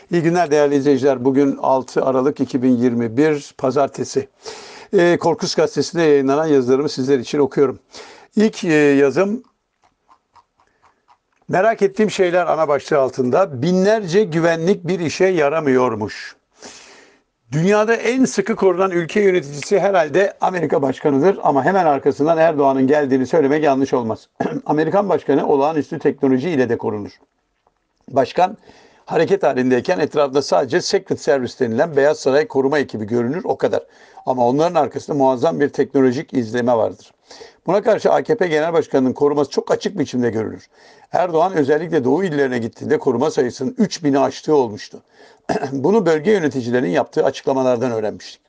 İyi günler değerli izleyiciler. Bugün 6 Aralık 2021 Pazartesi. Korkus Gazetesi'nde yayınlanan yazılarımı sizler için okuyorum. İlk yazım merak ettiğim şeyler ana başlığı altında. Binlerce güvenlik bir işe yaramıyormuş. Dünyada en sıkı korunan ülke yöneticisi herhalde Amerika Başkanı'dır ama hemen arkasından Erdoğan'ın geldiğini söylemek yanlış olmaz. Amerikan Başkanı olağanüstü teknoloji ile de korunur. Başkan hareket halindeyken etrafında sadece Secret Service denilen Beyaz Saray koruma ekibi görünür, o kadar. Ama onların arkasında muazzam bir teknolojik izleme vardır. Buna karşı AKP Genel Başkanı'nın koruması çok açık biçimde görülür. Erdoğan özellikle Doğu illerine gittiğinde koruma sayısının 3000'i aştığı olmuştu. Bunu bölge yöneticilerinin yaptığı açıklamalardan öğrenmiştik.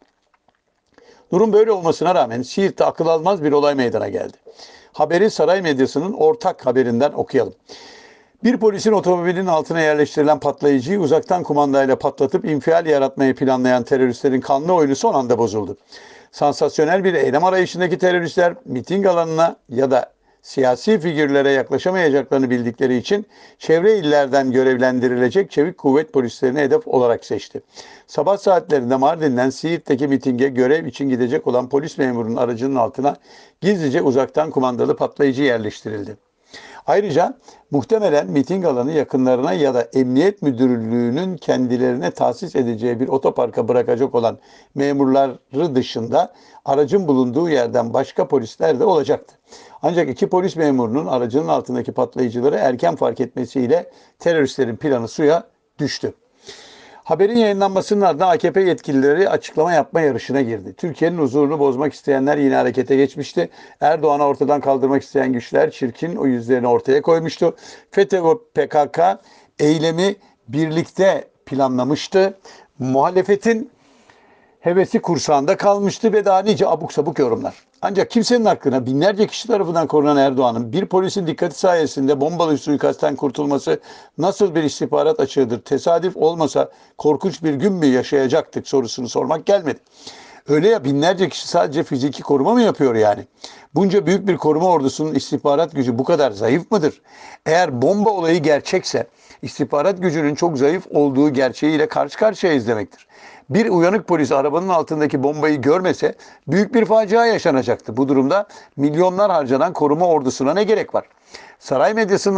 Durum böyle olmasına rağmen Siirt'te akıl almaz bir olay meydana geldi. Haberi saray medyasının ortak haberinden okuyalım. Bir polisin otomobilinin altına yerleştirilen patlayıcıyı uzaktan kumandayla patlatıp infial yaratmayı planlayan teröristlerin kanlı oyunu son anda bozuldu. Sansasyonel bir eylem arayışındaki teröristler miting alanına ya da siyasi figürlere yaklaşamayacaklarını bildikleri için çevre illerden görevlendirilecek çevik kuvvet polislerini hedef olarak seçti. Sabah saatlerinde Mardin'den Siirt'teki mitinge görev için gidecek olan polis memurunun aracının altına gizlice uzaktan kumandalı patlayıcı yerleştirildi. Ayrıca muhtemelen miting alanı yakınlarına ya da emniyet müdürlüğünün kendilerine tahsis edeceği bir otoparka bırakacak olan memurları dışında aracın bulunduğu yerden başka polisler de olacaktı. Ancak iki polis memurunun aracının altındaki patlayıcıları erken fark etmesiyle teröristlerin planı suya düştü. Haberin yayınlanmasının ardından AKP yetkilileri açıklama yapma yarışına girdi. Türkiye'nin huzurunu bozmak isteyenler yine harekete geçmişti. Erdoğan'ı ortadan kaldırmak isteyen güçler çirkin o yüzlerini ortaya koymuştu. FETÖ ve PKK eylemi birlikte planlamıştı. Muhalefetin hevesi kursağında kalmıştı ve daha nice abuk sabuk yorumlar. Ancak kimsenin aklına binlerce kişi tarafından korunan Erdoğan'ın bir polisin dikkati sayesinde bombalı suikastten kurtulması nasıl bir istihbarat açığıdır? Tesadüf olmasa korkunç bir gün mü yaşayacaktık sorusunu sormak gelmedi. Öyle ya, binlerce kişi sadece fiziki koruma mı yapıyor yani? Bunca büyük bir koruma ordusunun istihbarat gücü bu kadar zayıf mıdır? Eğer bomba olayı gerçekse istihbarat gücünün çok zayıf olduğu gerçeğiyle karşı karşıyayız demektir. Bir uyanık polis arabanın altındaki bombayı görmese büyük bir facia yaşanacaktı. Bu durumda milyonlar harcanan koruma ordusuna ne gerek var? Saray medyasının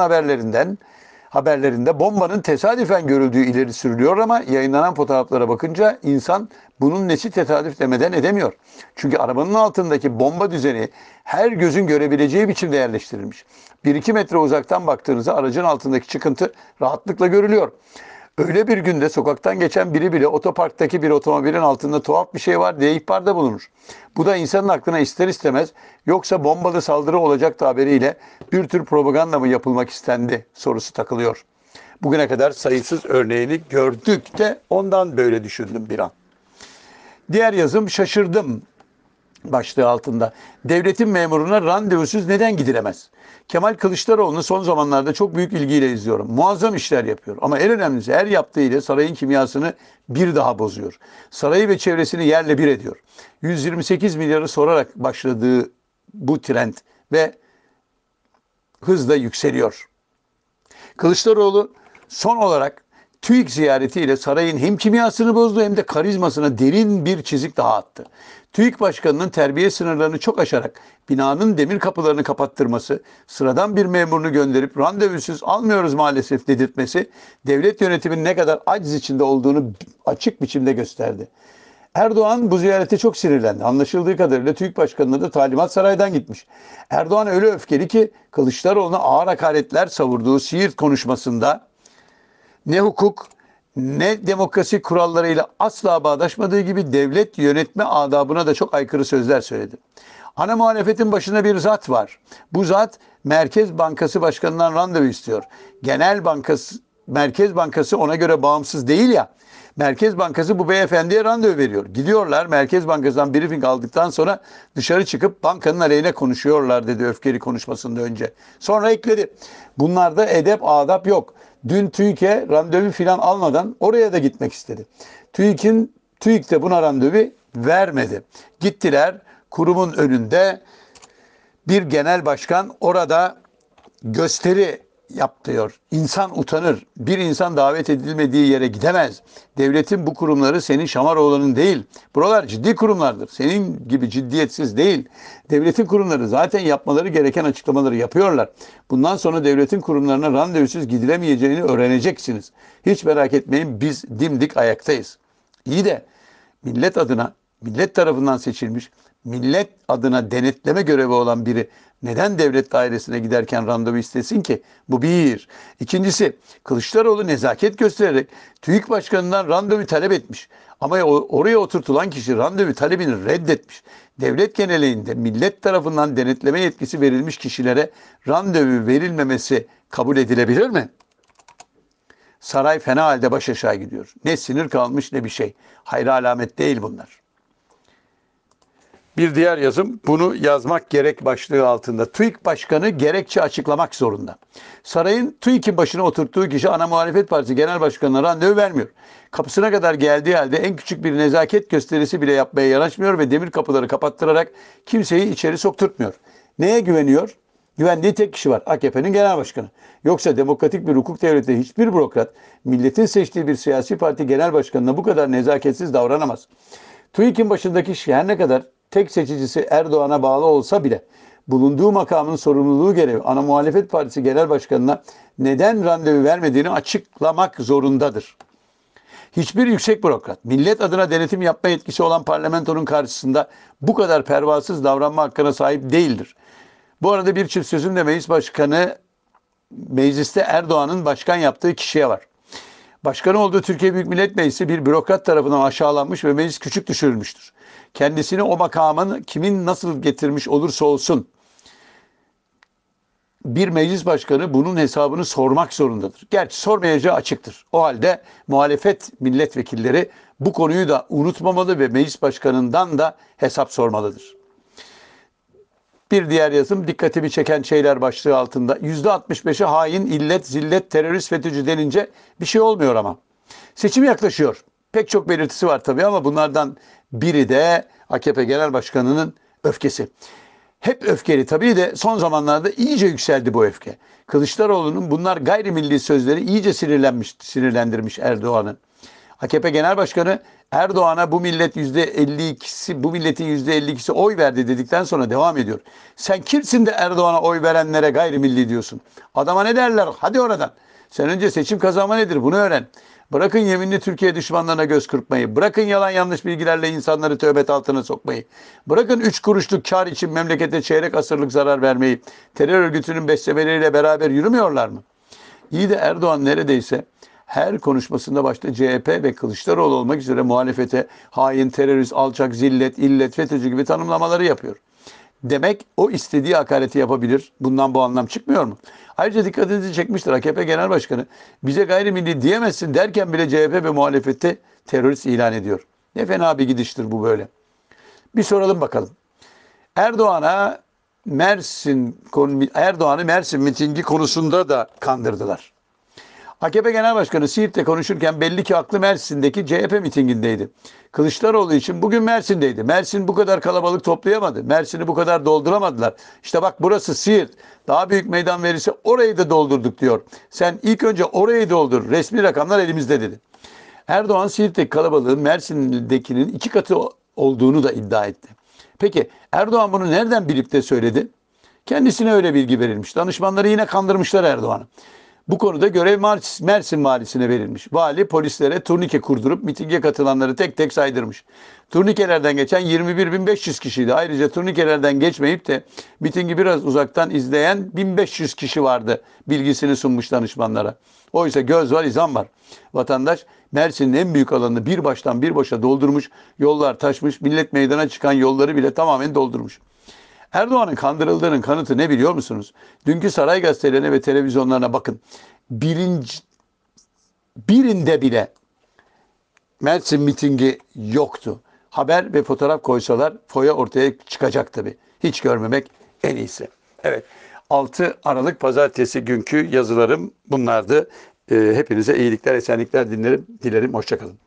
haberlerinde bombanın tesadüfen görüldüğü ileri sürülüyor ama yayınlanan fotoğraflara bakınca insan bunun nesi tesadüf demeden edemiyor. Çünkü arabanın altındaki bomba düzeni her gözün görebileceği biçimde yerleştirilmiş. 1-2 metre uzaktan baktığınızda aracın altındaki çıkıntı rahatlıkla görülüyor. Öyle bir günde sokaktan geçen biri bile otoparktaki bir otomobilin altında tuhaf bir şey var diye ihbarda bulunur. Bu da insanın aklına ister istemez yoksa bombalı saldırı olacak haberiyle bir tür propaganda mı yapılmak istendi sorusu takılıyor. Bugüne kadar sayısız örneğini gördük de ondan böyle düşündüm bir an. Diğer yazım şaşırdım başlığı altında. Devletin memuruna randevusuz neden gidilemez? Kemal Kılıçdaroğlu'nu son zamanlarda çok büyük ilgiyle izliyorum. Muazzam işler yapıyor. Ama en önemlisi her yaptığı ile sarayın kimyasını bir daha bozuyor. Sarayı ve çevresini yerle bir ediyor. 128 milyarı sorarak başladığı bu trend ve hızla yükseliyor. Kılıçdaroğlu son olarak TÜİK ziyaretiyle sarayın hem kimyasını bozdu hem de karizmasına derin bir çizik daha attı. TÜİK Başkanı'nın terbiye sınırlarını çok aşarak binanın demir kapılarını kapattırması, sıradan bir memurunu gönderip randevusuz almıyoruz maalesef dedirtmesi, devlet yönetiminin ne kadar aciz içinde olduğunu açık biçimde gösterdi. Erdoğan bu ziyarete çok sinirlendi. Anlaşıldığı kadarıyla TÜİK Başkanı'na da talimat saraydan gitmiş. Erdoğan öyle öfkeli ki Kılıçdaroğlu'na ağır hakaretler savurduğu Siirt konuşmasında ne hukuk ne demokrasi kurallarıyla asla bağdaşmadığı gibi devlet yönetme adabına da çok aykırı sözler söyledi. Ana muhalefetin başında bir zat var. Bu zat Merkez Bankası Başkanı'ndan randevu istiyor. Merkez Bankası ona göre bağımsız değil ya. Merkez Bankası bu beyefendiye randevu veriyor. Gidiyorlar Merkez Bankası'ndan briefing aldıktan sonra dışarı çıkıp bankanın aleyhine konuşuyorlar dedi öfkeli konuşmasında önce. Sonra ekledi. Bunlarda edep adap yok. Dün TÜİK'e randevu filan almadan oraya da gitmek istedi. TÜİK de buna randevu vermedi. Gittiler kurumun önünde bir genel başkan orada gösteri yap diyor. İnsan utanır. Bir insan davet edilmediği yere gidemez. Devletin bu kurumları senin Şamaroğlu'nun değil. Buralar ciddi kurumlardır. Senin gibi ciddiyetsiz değil. Devletin kurumları zaten yapmaları gereken açıklamaları yapıyorlar. Bundan sonra devletin kurumlarına randevusuz gidilemeyeceğini öğreneceksiniz. Hiç merak etmeyin, biz dimdik ayaktayız. İyi de millet adına, millet tarafından seçilmiş, millet adına denetleme görevi olan biri neden devlet dairesine giderken randevu istesin ki? Bu bir. İkincisi, Kılıçdaroğlu nezaket göstererek TÜİK Başkanı'ndan randevu talep etmiş. Ama oraya oturtulan kişi randevu talebini reddetmiş. Devlet genelinde millet tarafından denetleme yetkisi verilmiş kişilere randevu verilmemesi kabul edilebilir mi? Saray fena halde baş aşağı gidiyor. Ne sinir kalmış ne bir şey. Hayra alamet değil bunlar. Bir diğer yazım, bunu yazmak gerek başlığı altında. TÜİK Başkanı gerekçe açıklamak zorunda. Sarayın TÜİK'in başına oturttuğu kişi ana muhalefet partisi genel başkanına randevu vermiyor. Kapısına kadar geldiği halde en küçük bir nezaket gösterisi bile yapmaya yanaşmıyor ve demir kapıları kapattırarak kimseyi içeri sokturtmuyor. Neye güveniyor? Güvendiği tek kişi var. AKP'nin genel başkanı. Yoksa demokratik bir hukuk devletinde hiçbir bürokrat milletin seçtiği bir siyasi parti genel başkanına bu kadar nezaketsiz davranamaz. TÜİK'in başındaki kişi her ne kadar tek seçicisi Erdoğan'a bağlı olsa bile bulunduğu makamın sorumluluğu gereği ana muhalefet partisi genel başkanına neden randevu vermediğini açıklamak zorundadır. Hiçbir yüksek bürokrat, millet adına denetim yapma yetkisi olan parlamentonun karşısında bu kadar pervasız davranma hakkına sahip değildir. Bu arada bir çift sözüm de meclis başkanı, mecliste Erdoğan'ın başkan yaptığı kişiye var. Başkanı olduğu Türkiye Büyük Millet Meclisi bir bürokrat tarafından aşağılanmış ve meclis küçük düşürülmüştür. Kendisini o makamın kimin nasıl getirmiş olursa olsun bir meclis başkanı bunun hesabını sormak zorundadır. Gerçi sormayacağı açıktır. O halde muhalefet milletvekilleri bu konuyu da unutmamalı ve meclis başkanından da hesap sormalıdır. Bir diğer yazım, dikkatimi çeken şeyler başlığı altında. %65'i hain, illet, zillet, terörist, FETÖ'cü denince bir şey olmuyor ama. Seçim yaklaşıyor. Pek çok belirtisi var tabii ama bunlardan biri de AKP Genel Başkanı'nın öfkesi. Hep öfkeli tabii de son zamanlarda iyice yükseldi bu öfke. Kılıçdaroğlu'nun bunlar gayrimilli sözleri iyice sinirlendirmiş Erdoğan'ı. AKP Genel Başkanı Erdoğan'a bu milletin %52'si oy verdi dedikten sonra devam ediyor. Sen kimsin de Erdoğan'a oy verenlere gayrimilli diyorsun? Adama ne derler? Hadi oradan. Sen önce seçim kazanma nedir? Bunu öğren. Bırakın yeminli Türkiye düşmanlarına göz kırpmayı. Bırakın yalan yanlış bilgilerle insanları töhmet altına sokmayı. Bırakın 3 kuruşluk kar için memlekete çeyrek asırlık zarar vermeyi. Terör örgütünün beslemeleriyle beraber yürümüyorlar mı? İyi de Erdoğan neredeyse her konuşmasında başta CHP ve Kılıçdaroğlu olmak üzere muhalefete hain, terörist, alçak, zillet, illet, FETÖ'cü gibi tanımlamaları yapıyor. Demek o istediği hakareti yapabilir. Bundan bu anlam çıkmıyor mu? Ayrıca dikkatinizi çekmiştir AKP Genel Başkanı bize gayrimilli diyemezsin derken bile CHP ve muhalefette terörist ilan ediyor. Ne fena bir gidiştir bu böyle. Bir soralım bakalım. Erdoğan'ı Mersin mitingi konusunda da kandırdılar. AKP Genel Başkanı Siirt'te konuşurken belli ki aklı Mersin'deki CHP mitingindeydi. Kılıçdaroğlu için bugün Mersin'deydi. Mersin bu kadar kalabalık toplayamadı. Mersin'i bu kadar dolduramadılar. İşte bak burası Siirt. Daha büyük meydan verirse orayı da doldurduk diyor. Sen ilk önce orayı doldur. Resmi rakamlar elimizde dedi. Erdoğan Siirt'teki kalabalığın Mersin'dekinin 2 katı olduğunu da iddia etti. Peki Erdoğan bunu nereden bilip de söyledi? Kendisine öyle bilgi verilmiş. Danışmanları yine kandırmışlar Erdoğan'ı. Bu konuda görev Mersin valisine verilmiş. Vali polislere turnike kurdurup mitinge katılanları tek tek saydırmış. Turnikelerden geçen 21.500 kişiydi. Ayrıca turnikelerden geçmeyip de mitingi biraz uzaktan izleyen 1500 kişi vardı bilgisini sunmuş danışmanlara. Oysa göz var, izan var. Vatandaş Mersin'in en büyük alanını bir baştan bir başa doldurmuş, yollar taşmış, millet meydana çıkan yolları bile tamamen doldurmuş. Erdoğan'ın kandırıldığının kanıtı ne biliyor musunuz? Dünkü saray gazetelerine ve televizyonlarına bakın. Birinde bile Mersin mitingi yoktu. Haber ve fotoğraf koysalar foya ortaya çıkacak tabii. Hiç görmemek en iyisi. Evet, 6 Aralık Pazartesi günkü yazılarım bunlardı. Hepinize iyilikler, esenlikler dilerim. Hoşça kalın.